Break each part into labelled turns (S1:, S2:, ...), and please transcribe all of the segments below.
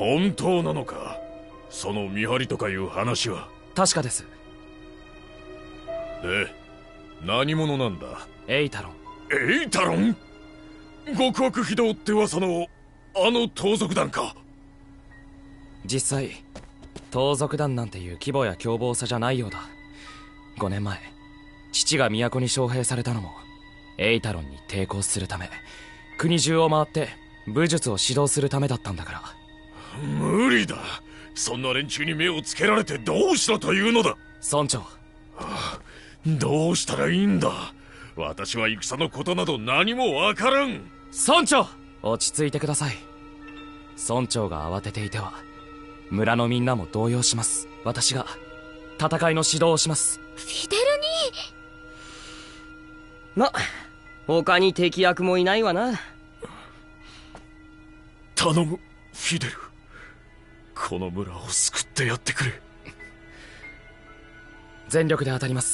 S1: 本当なのか、その見張りとかいう話は。
S2: 確かです。
S1: で、何者なんだ？
S2: エイタロン。
S1: エイタロン？極悪非道って噂のあの盗賊団か。
S2: 実際盗賊団なんていう規模や凶暴さじゃないようだ。5年前父が都に招聘されたのもエイタロンに抵抗するため、国中を回って武術を指導するためだったんだから。
S1: 無理だ。そんな連中に目をつけられてどうしろというのだ。
S2: 村長。
S1: どうしたらいいんだ。私は戦のことなど何もわからん。
S2: 村長、落ち着いてください。村長が慌てていては村のみんなも動揺します。私が戦いの指導をします。
S3: フィデル
S4: ま、他に敵役もいないわな。
S1: 頼む、フィデル。この村を救ってやってくれ。
S2: 全力で当たります。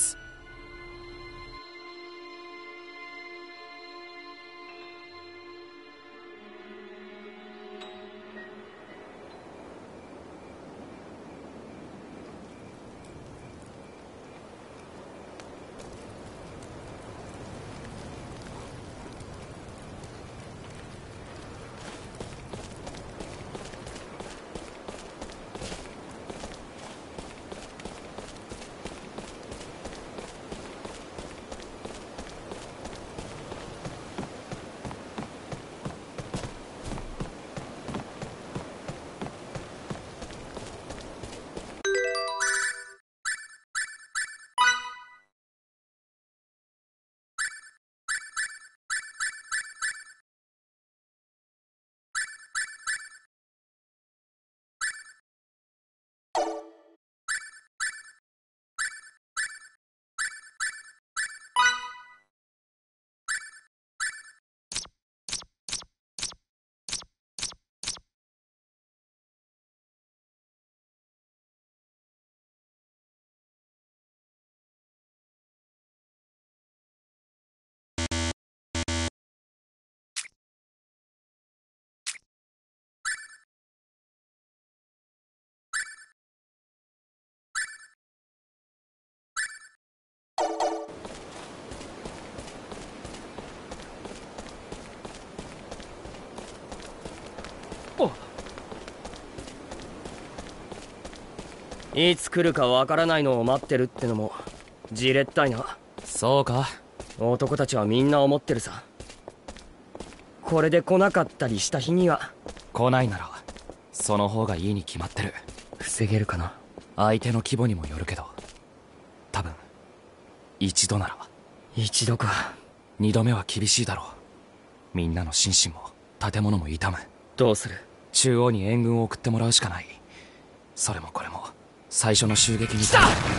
S4: いつ来るかわからないのを待ってるってのもじれったいな。
S2: そうか。
S4: 男たちはみんな思ってるさ。これで来なかったりした日には。
S2: 来ないならその方がいいに決まってる。
S4: 防げるかな。
S2: 相手の規模にもよるけど、多分一度なら。
S4: 一度か。
S2: 二度目は厳しいだろう。みんなの心身も建物も痛む。
S4: どうする。
S2: 中央に援軍を送ってもらうしかない。それもこれも最初の襲撃に。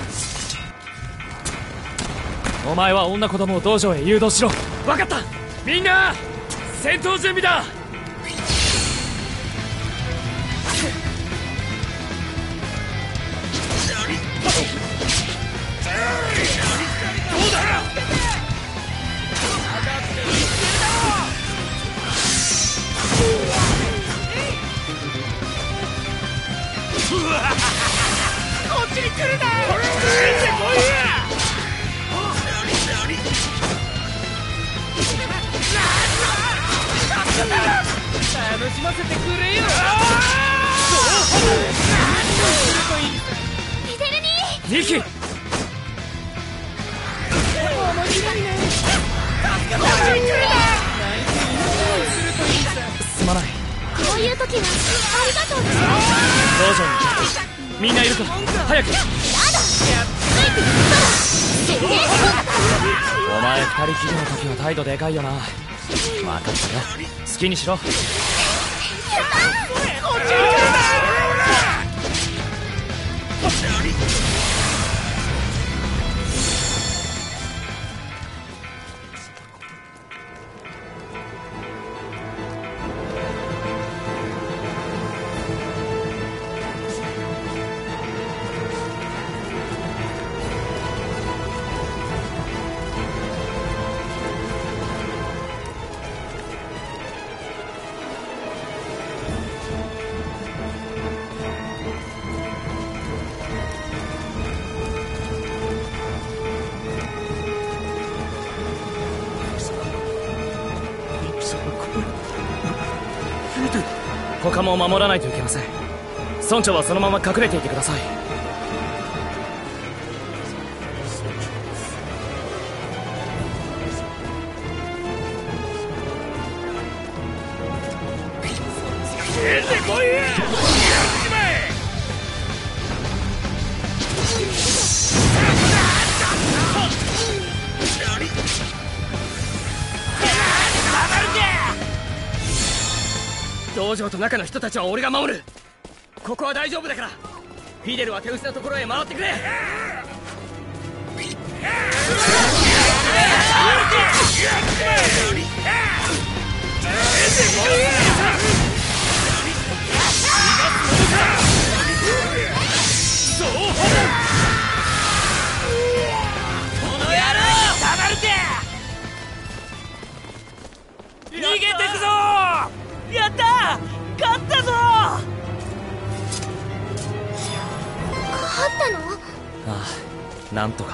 S2: お前は女子供を道場へ誘導しろ。
S4: 分かった。みんな戦闘準備だ。どうだ。こっちに来るな。出てこいや。楽しませてくれよ。
S3: フィデルニー。
S2: ニキ。
S4: 面白いね。
S2: すまない。
S3: こういう時はありがとうです。
S2: 道場にみんないるか。早く。
S3: やだ。ついていったら宣言しろ。
S2: お前二人きりの時は態度でかいよな。分かったよ。好きにしろ。
S3: こっちに来るな。
S2: 古家も守らないといけません。村長はそのまま隠れていてください。
S1: 出てこいや！やっちまえ！
S4: 道場と中の人たちは俺が守る。ここは大丈夫だから。フィデルは手薄なところへ回ってくれ。
S3: 逃げてくぞ！やったー！勝ったぞ！
S5: 勝ったの？
S2: ああ、なんとか。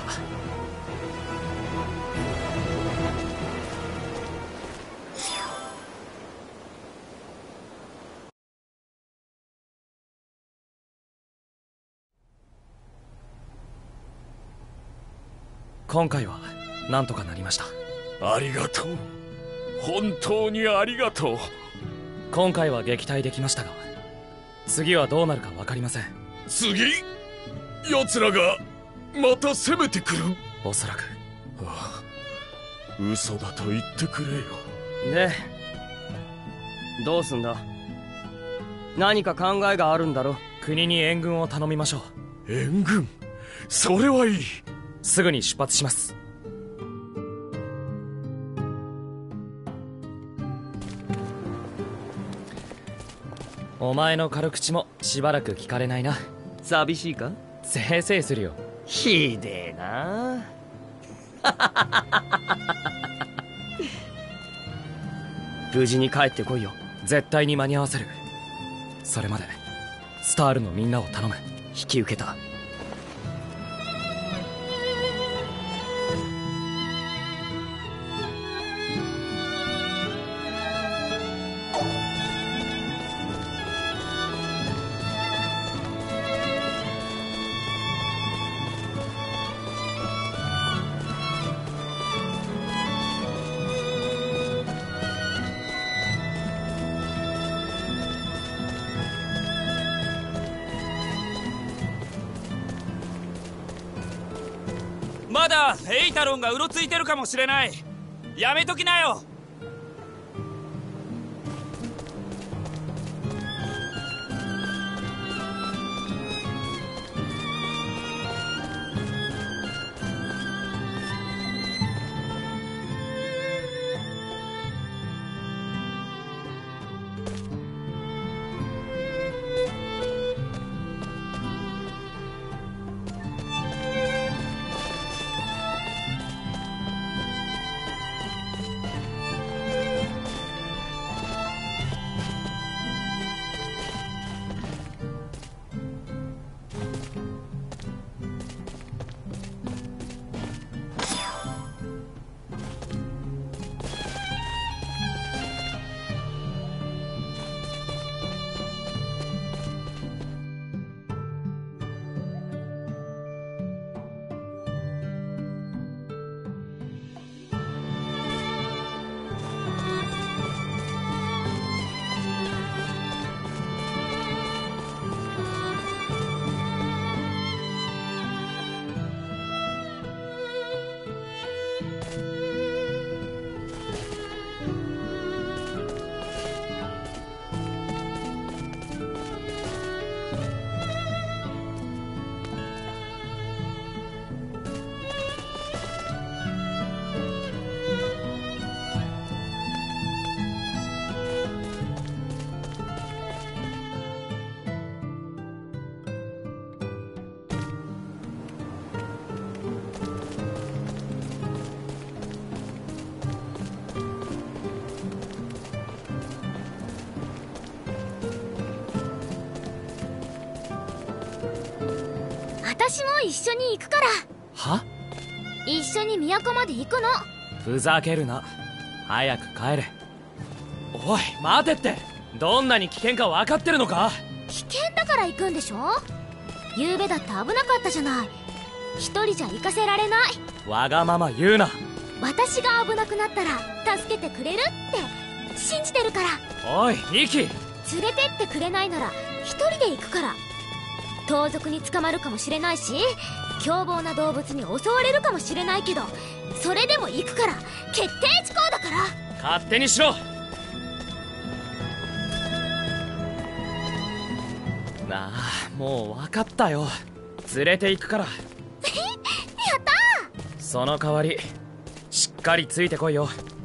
S2: 今回はなんとかなりました。
S1: ありがとう。本当にありがとう。
S2: 今回は撃退できましたが、次はどうなるか分かりません。
S1: 次？奴らがまた攻めてくる？
S2: おそらく。
S1: ああ、嘘だと言ってくれよ。
S4: で、どうすんだ？何か考えがあるんだろ？
S2: 国に援軍を頼みましょう。
S1: 援軍？それはいい。
S2: すぐに出発します。お前の軽口もしばらく聞かれないな。
S4: 寂しいか？
S2: せいせいするよ。
S4: ひでえな。無事に帰ってこいよ。
S2: 絶対に間に合わせる。それまでスタールのみんなを頼む。
S4: 引き受けた。
S3: まだエイタロンがうろついてるかもしれない。やめときなよ。
S5: 私も一緒に行くから。
S2: は？
S5: 一緒に都まで行くの。
S2: ふざけるな。早く帰れ。おい、待てって。 どんなに危険か分かってるのか？
S5: 危険だから行くんでしょ。昨べだって危なかったじゃない。一人じゃ行かせられない。
S2: わがまま言うな。
S5: 私が危なくなったら助けてくれるって信じてるから。
S2: おいミキ、
S5: 連れてってくれないなら一人で行くから。盗賊に捕まるかもしれないし、凶暴な動物に襲われるかもしれないけど、それでも行くから。決定事項だから。
S2: 勝手にしろ。なあ、もう分かったよ。連れて行くから。
S5: やったー。
S2: その代わりしっかりついてこいよ。